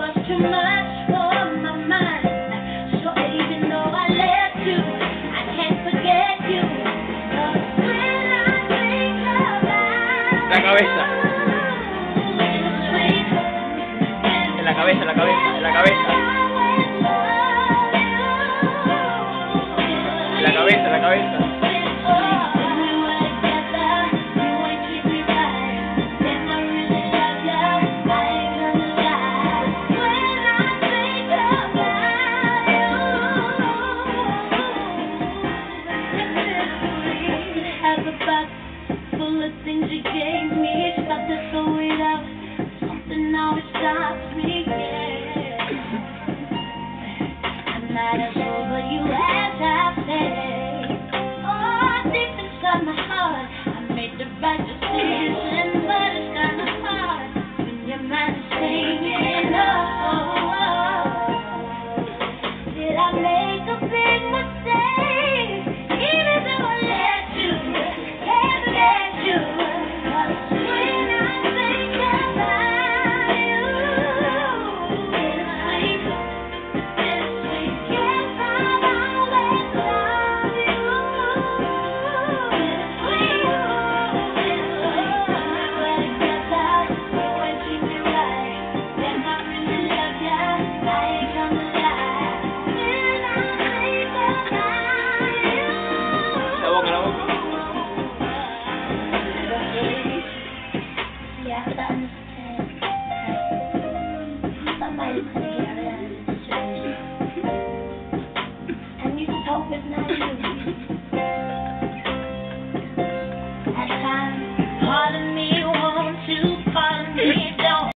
La cabeza. En la cabeza, en la cabeza, en la cabeza. En la cabeza, en la cabeza. Full of things you gave me, stop to throw it out. Something always stops.